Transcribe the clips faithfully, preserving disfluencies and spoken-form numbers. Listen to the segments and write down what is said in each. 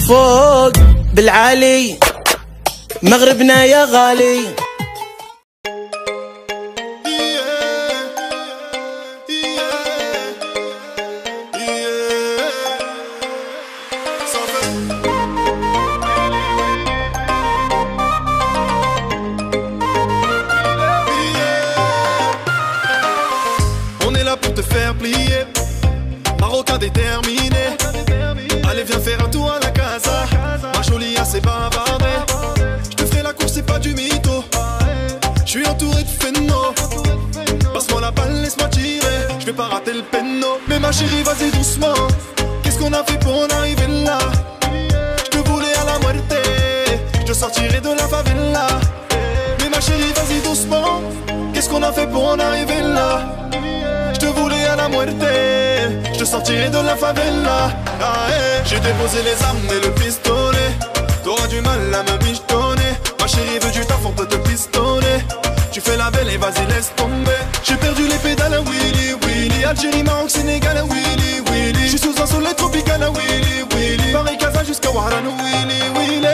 فوق بالعالي مغربنا يا غالي. On est là pour te faire plier, Marocain déterminé. Allez viens faire un tour à la casa, ma jolie assez bavardée. Je te ferai la course, c'est pas du mytho. Je suis entouré de phéno. Passe-moi la balle, laisse-moi tirer. Je vais pas rater le péno. Mais ma chérie, vas-y doucement. Qu'est-ce qu'on a fait pour en arriver là? Je te voulais à la muerte, je te sortirai de la favela. Mais ma chérie, vas-y doucement. Qu'est-ce qu'on a fait pour en arriver là? Je te voulais à la muerte, je te sortirai de la favela. Ah, eh. J'ai déposé les armes et le pistolet. T'auras du mal à me michetonner. Ma chérie veut du taf, on peut te pistonner. Tu fais la belle et vas-y laisse tomber. J'ai perdu les pédales à Willy Willy. Algérie, Maroc, Sénégal à Willy Willy. J'suis sous un soleil tropical à Willy Willy. Paris, Casa jusqu'à Wahran Willy Willy.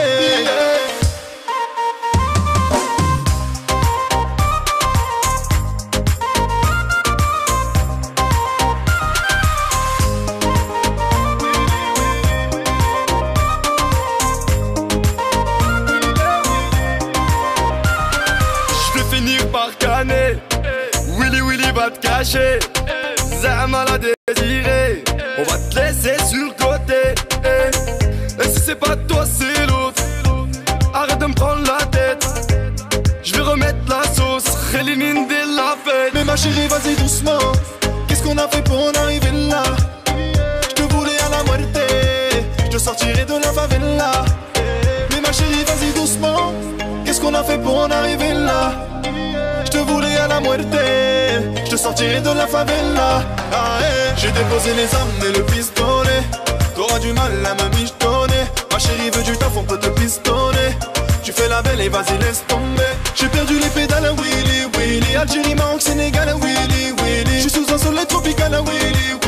Par caner, Willy Willy va te cacher, Zama l'a désiré, on va te laisser sur le côté. Et si c'est pas toi c'est l'autre, arrête de me prendre la tête. Je vais remettre la sauce, Rélinine de la fête. Mais ma chérie vas-y doucement, qu'est-ce qu'on a fait pour en arriver là? Je te voulais à la muerte, je te sortirai de la favela. Mais ma chérie vas-y doucement, qu'est-ce qu'on a fait pour en arriver là? Je te voulais à la muerte, je te sortirai de la favela. Ah, eh. J'ai déposé les armes et le pistolet. T'auras du mal à me michetonner. Ma chérie veut du taf, on peut te pistonner. Tu fais la belle et vas-y laisse tomber. J'ai perdu les pédales à Willy Willy. Algérie, Maroc, Sénégal à Willy Willy. J'suis sous un soleil tropical à Willy Willy.